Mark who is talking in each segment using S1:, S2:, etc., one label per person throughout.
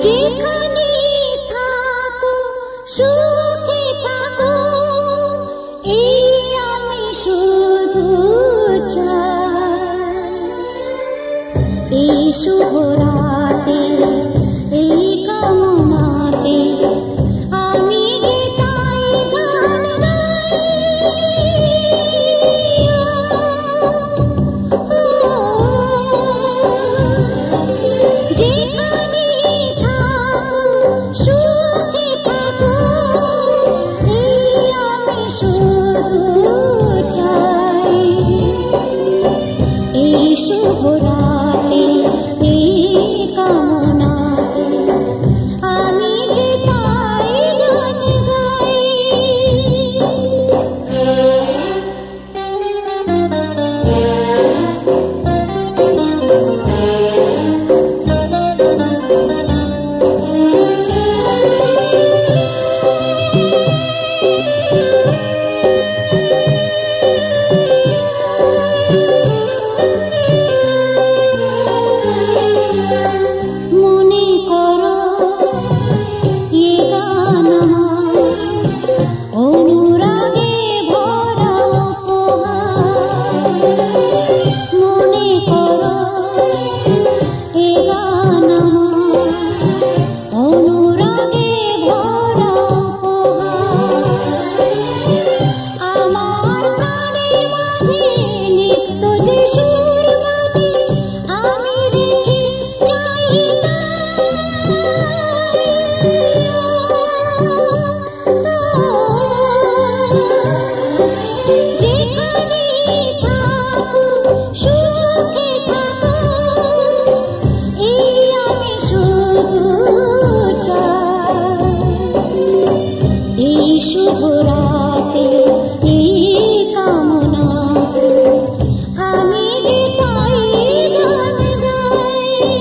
S1: যেখানে থাকো সুখে থাকো, এই আমি শুধু চাই। এই শুভ রাতে, এই কামনাতে আমি যে তাই গান গাই। যেখানে থাকো সুখে থাকো, এই আমি শুধু চাই। এই শুভ রাতে, এই কামনাতে আমি যে তাই গান গাই। মনে করো এ গান আমার অনুরাগে ভরা উপহার। মনে করো এ গান আমার অনুরাগে ভরা উপহার। আমার প্রাণের মাঝে নিত্য যে সুর বাজে, আমি রেখে যাই যেখানে থাকো সুখে থাকো, এই আমি শুধু চাই। এই শুভ রাতে, এই কামনাতে আমি যে তাই গান গাই।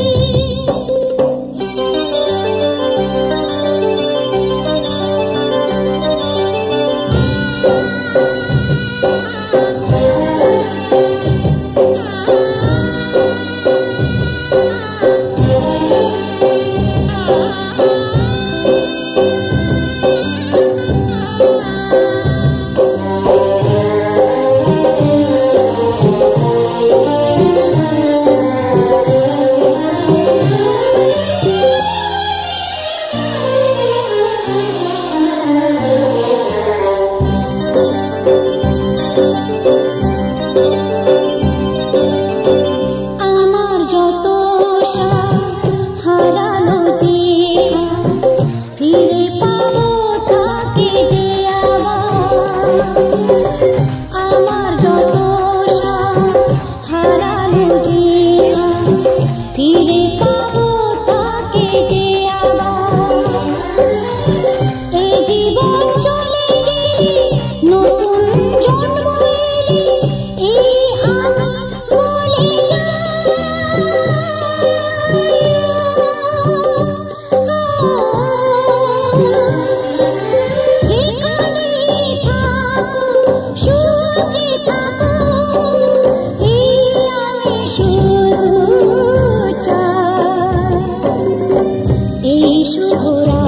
S1: আমার যত হারালো যে ফিরে পাবো তাকে যে আবার। আমার যত হারালো যে ফিরে পাবো তাকে যে আবার। এই জীবন চলে গেলে, নতুন জন্ম এলে, এই আমি বলে যাই। যেখানে থাকো সুখে থাকো, এই আমি শুধু চাই। এই শুভ রাতে,